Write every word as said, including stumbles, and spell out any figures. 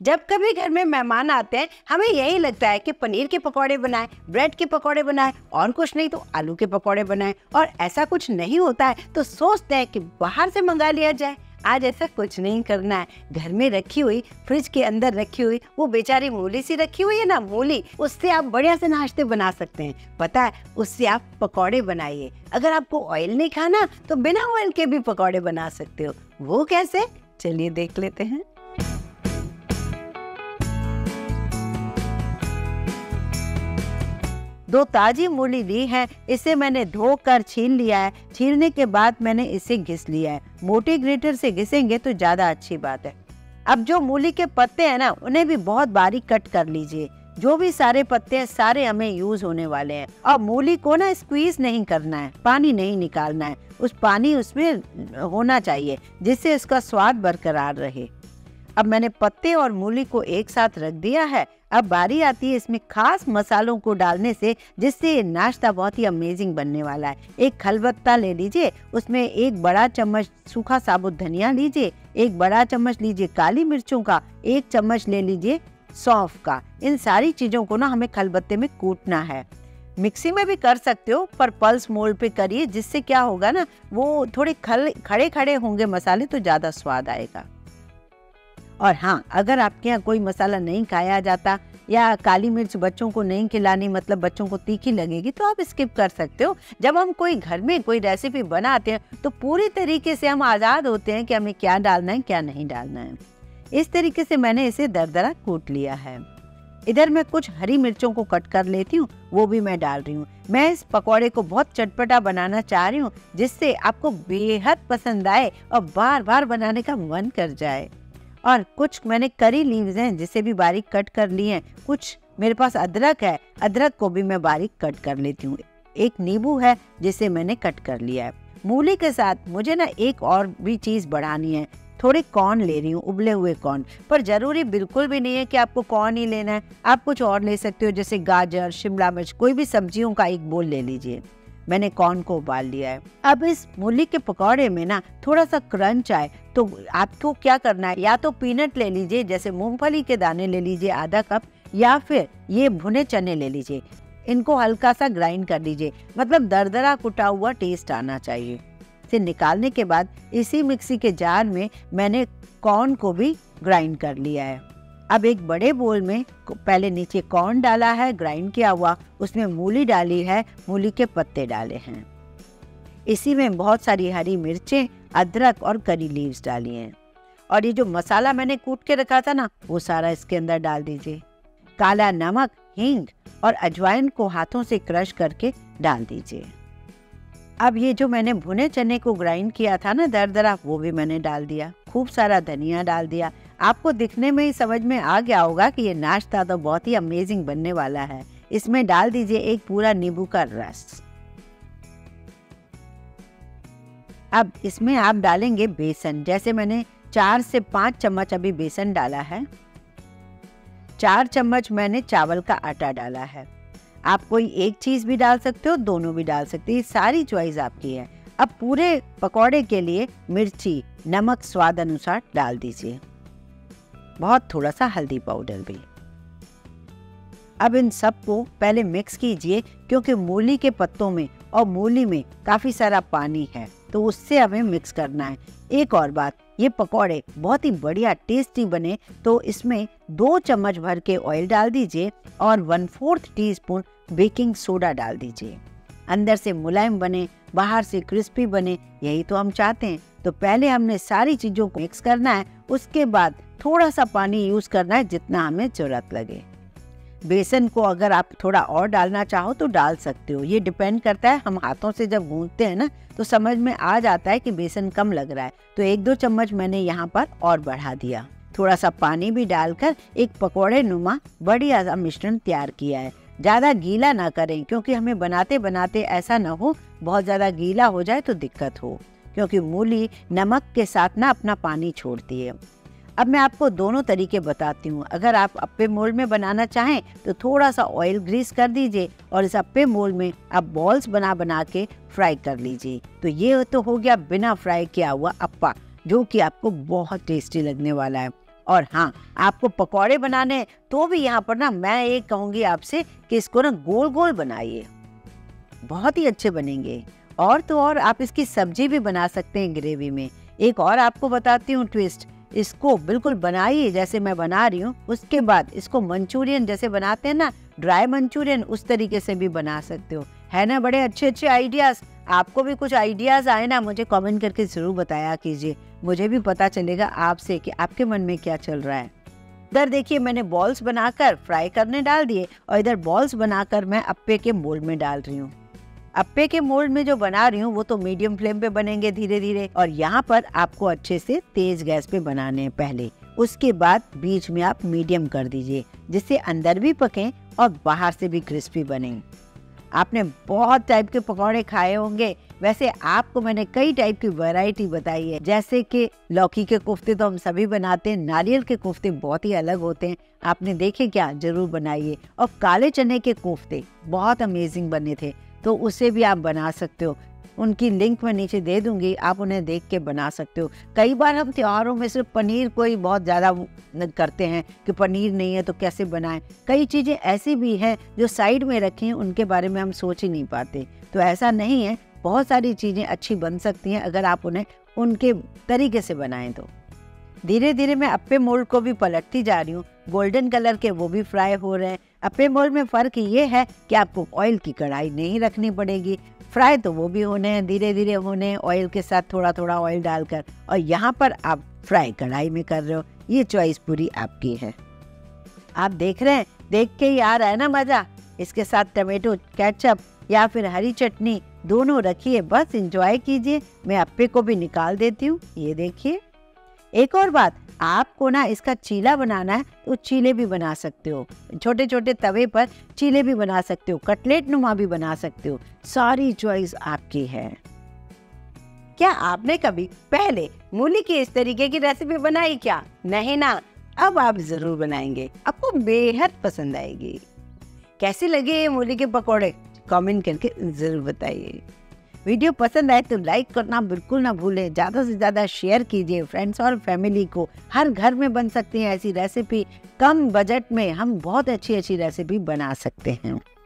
जब कभी घर में मेहमान आते हैं, हमें यही लगता है कि पनीर के पकौड़े बनाएं, ब्रेड के पकौड़े बनाएं और कुछ नहीं तो आलू के पकौड़े बनाएं, और ऐसा कुछ नहीं होता है तो सोचते हैं कि बाहर से मंगा लिया जाए। आज ऐसा कुछ नहीं करना है। घर में रखी हुई, फ्रिज के अंदर रखी हुई वो बेचारी मूली सी रखी हुई है ना, मूली, उससे आप बढ़िया से नाश्ते बना सकते हैं। पता है, उससे आप पकौड़े बनाइए। अगर आपको ऑयल नहीं खाना तो बिना ऑयल के भी पकौड़े बना सकते हो। वो कैसे, चलिए देख लेते हैं। दो ताजी मूली ली है, इसे मैंने धोकर छील लिया है। छीलने के बाद मैंने इसे घिस लिया है। मोटे ग्रेटर से घिसेंगे तो ज्यादा अच्छी बात है। अब जो मूली के पत्ते हैं ना, उन्हें भी बहुत बारीक कट कर लीजिए। जो भी सारे पत्ते हैं सारे हमें यूज होने वाले हैं। और मूली को ना स्क्वीज नहीं करना है, पानी नहीं निकालना है। उस पानी उसमें होना चाहिए जिससे उसका स्वाद बरकरार रहे। अब मैंने पत्ते और मूली को एक साथ रख दिया है। अब बारी आती है इसमें खास मसालों को डालने से, जिससे ये नाश्ता बहुत ही अमेजिंग बनने वाला है। एक खलबत्ता ले लीजिए, उसमें एक बड़ा चम्मच सूखा साबुत धनिया लीजिए, एक बड़ा चम्मच लीजिए काली मिर्चों का, एक चम्मच ले लीजिए सौंफ का। इन सारी चीजों को ना हमें खलबत्ते में कूटना है। मिक्सी में भी कर सकते हो, पर पल्स मोड पे करिए, जिससे क्या होगा ना, वो थोड़े खल खड़े खड़े होंगे मसाले तो ज्यादा स्वाद आएगा। और हाँ, अगर आपके यहाँ कोई मसाला नहीं खाया जाता या काली मिर्च बच्चों को नहीं खिलानी, मतलब बच्चों को तीखी लगेगी, तो आप स्किप कर सकते हो। जब हम कोई घर में कोई रेसिपी बनाते हैं तो पूरी तरीके से हम आज़ाद होते हैं कि हमें क्या डालना है क्या नहीं डालना है। इस तरीके से मैंने इसे दरदरा कूट लिया है। इधर मैं कुछ हरी मिर्चों को कट कर लेती हूँ, वो भी मैं डाल रही हूँ। मैं इस पकौड़े को बहुत चटपटा बनाना चाह रही हूँ, जिससे आपको बेहद पसंद आए और बार बार बनाने का मन कर जाए। और कुछ मैंने करी लीव्स हैं जिसे भी बारीक कट कर लिए हैं। कुछ मेरे पास अदरक है, अदरक को भी मैं बारीक कट कर लेती हूँ। एक नींबू है जिसे मैंने कट कर लिया है। मूली के साथ मुझे ना एक और भी चीज़ बढ़ानी है। थोड़े कॉर्न ले रही हूँ, उबले हुए कॉर्न। पर जरूरी बिल्कुल भी नहीं है कि आपको कॉर्न ही लेना है, आप कुछ और ले सकते हो, जैसे गाजर, शिमला मिर्च, कोई भी सब्जियों का एक बोल ले लीजिए। मैंने कॉर्न को उबाल लिया है। अब इस मूली के पकौड़े में ना थोड़ा सा क्रंच आए तो आपको क्या करना है, या तो पीनट ले लीजिए, जैसे मूंगफली के दाने ले लीजिए आधा कप, या फिर ये भुने चने ले लीजिए। इनको हल्का सा ग्राइंड कर लीजिए, मतलब दरदरा कुटा हुआ टेस्ट आना चाहिए। इसे निकालने के बाद इसी मिक्सी के जार में मैंने कॉर्न को भी ग्राइंड कर लिया है। अब एक बड़े बोल में पहले नीचे कॉर्न डाला है ग्राइंड किया हुआ, उसमें मूली डाली है, मूली के पत्ते डाले हैं। इसी में बहुत सारी हरी मिर्चें, अदरक और करी लीव्स डाली हैं। और ये जो मसाला मैंने कूट के रखा था ना, वो सारा इसके अंदर डाल दीजिए। काला नमक, हींग और अजवाइन को हाथों से क्रश करके डाल दीजिए। अब ये जो मैंने भुने चने को ग्राइंड किया था ना दरदरा, वो भी मैंने डाल दिया। खूब सारा धनिया डाल दिया। आपको दिखने में ही समझ में आ गया होगा कि ये नाश्ता तो बहुत ही अमेजिंग बनने वाला है। इसमें डाल दीजिए एक पूरा नींबू का रस। अब इसमें आप डालेंगे बेसन। जैसे मैंने चार से पाँच चम्मच अभी बेसन डाला है। चार चम्मच मैंने चावल का आटा डाला है। आप कोई एक चीज भी डाल सकते हो, दोनों भी डाल सकते हो, ये सारी चॉइस आपकी है। अब पूरे पकौड़े के लिए मिर्ची, नमक स्वाद अनुसार डाल दीजिए, बहुत थोड़ा सा हल्दी पाउडर भी। अब इन सबको पहले मिक्स कीजिए, क्योंकि मूली के पत्तों में और मूली में काफी सारा पानी है, तो उससे हमें मिक्स करना है। एक और बात, ये पकौड़े बहुत ही बढ़िया टेस्टी बने तो इसमें दो चम्मच भर के ऑयल डाल दीजिए और one fourth teaspoon baking soda डाल दीजिए। अंदर से मुलायम बने, बाहर से क्रिस्पी बने, यही तो हम चाहते हैं। तो पहले हमने सारी चीजों को मिक्स करना है, उसके बाद थोड़ा सा पानी यूज करना है जितना हमें जरूरत लगे। बेसन को अगर आप थोड़ा और डालना चाहो तो डाल सकते हो, ये डिपेंड करता है। हम हाथों से जब गूंथते हैं ना तो समझ में आ जाता है कि बेसन कम लग रहा है, तो एक दो चम्मच मैंने यहाँ पर और बढ़ा दिया। थोड़ा सा पानी भी डालकर एक पकौड़े नुमा बढ़िया सा मिश्रण तैयार किया है। ज्यादा गीला ना करें, क्योंकि हमें बनाते बनाते ऐसा ना हो बहुत ज्यादा गीला हो जाए तो दिक्कत हो, क्योंकि मूली नमक के साथ ना अपना पानी छोड़ती है। अब मैं आपको दोनों तरीके बताती हूँ। अगर आप अप्पे मोल्ड में बनाना चाहें तो थोड़ा सा ऑयल ग्रीस कर दीजिए और इस अप्पे मोल्ड में आप बॉल्स बना बना के फ्राई कर लीजिए। तो ये तो हो गया बिना फ्राई किया हुआ अप्पा, जो कि आपको बहुत टेस्टी लगने वाला है। और हाँ, आपको पकौड़े बनाने हैं तो भी यहाँ पर ना मैं एक कहूँगी आपसे कि इसको ना गोल गोल बनाइए, बहुत ही अच्छे बनेंगे। और तो और आप इसकी सब्जी भी बना सकते हैं ग्रेवी में। एक और आपको बताती हूँ ट्विस्ट, इसको बिल्कुल बनाइए जैसे मैं बना रही हूँ, उसके बाद इसको मंचूरियन जैसे बनाते हैं ना, ड्राई मंचूरियन, उस तरीके से भी बना सकते हो। है ना बड़े अच्छे अच्छे आइडियाज। आपको भी कुछ आइडियाज आए ना, मुझे कमेंट करके जरूर बताया कीजिए, मुझे भी पता चलेगा आपसे कि आपके मन में क्या चल रहा है। इधर देखिए मैंने बॉल्स बनाकर फ्राई करने डाल दिए और इधर बॉल्स बनाकर मैं अप्पे के मोल्ड में डाल रही हूँ। अप्पे के मोल्ड में जो बना रही हूँ वो तो मीडियम फ्लेम पे बनेंगे धीरे धीरे, और यहाँ पर आपको अच्छे से तेज गैस पे बनाने हैं पहले, उसके बाद बीच में आप मीडियम कर दीजिए जिससे अंदर भी पकें और बाहर से भी क्रिस्पी बने। आपने बहुत टाइप के पकौड़े खाए होंगे, वैसे आपको मैंने कई टाइप की वैरायटी बताई है, जैसे कि लौकी के कोफ्ते तो हम सभी बनाते हैं, नारियल के कोफ्ते बहुत ही अलग होते हैं, आपने देखे क्या, जरूर बनाइए। और काले चने के कोफ्ते बहुत अमेजिंग बने थे, तो उसे भी आप बना सकते हो, उनकी लिंक मैं नीचे दे दूंगी, आप उन्हें देख के बना सकते हो। कई बार हम त्योहारों में सिर्फ पनीर को ही बहुत ज़्यादा करते हैं कि पनीर नहीं है तो कैसे बनाएं। कई चीज़ें ऐसी भी हैं जो साइड में रखी हैं, उनके बारे में हम सोच ही नहीं पाते। तो ऐसा नहीं है, बहुत सारी चीज़ें अच्छी बन सकती हैं अगर आप उन्हें उनके तरीके से बनाएं तो। धीरे धीरे मैं अप्पे मोल्ड को भी पलटती जा रही हूँ, गोल्डन कलर के वो भी फ्राई हो रहे हैं। अप्पे मोल्ड में फ़र्क ये है कि आपको ऑयल की कढ़ाई नहीं रखनी पड़ेगी, फ्राई तो वो भी होने हैं, धीरे धीरे होने हैं ऑयल के साथ, थोड़ा थोड़ा ऑयल डालकर, और यहाँ पर आप फ्राई कढ़ाई में कर रहे हो। ये चॉइस पूरी आपकी है। आप देख रहे हैं, देख के ही आ रहा है ना मज़ा। इसके साथ टमेटो केचप या फिर हरी चटनी दोनों रखिए, बस एंजॉय कीजिए। मैं अप्पे को भी निकाल देती हूँ, ये देखिए। एक और बात, आपको ना इसका चीला बनाना है तो चीले भी बना सकते हो, छोटे छोटे तवे पर चीले भी बना सकते हो, कटलेट नुमा भी बना सकते हो, सारी चॉइस आपकी है। क्या आपने कभी पहले मूली की इस तरीके की रेसिपी बनाई क्या? नहीं ना, अब आप जरूर बनाएंगे, आपको बेहद पसंद आएगी। कैसे लगे ये मूली के पकौड़े, कमेंट करके जरूर बताइए। वीडियो पसंद आए तो लाइक करना बिल्कुल ना भूलें, ज़्यादा से ज़्यादा शेयर कीजिए फ्रेंड्स और फैमिली को। हर घर में बन सकती है ऐसी रेसिपी, कम बजट में हम बहुत अच्छी अच्छी रेसिपी बना सकते हैं।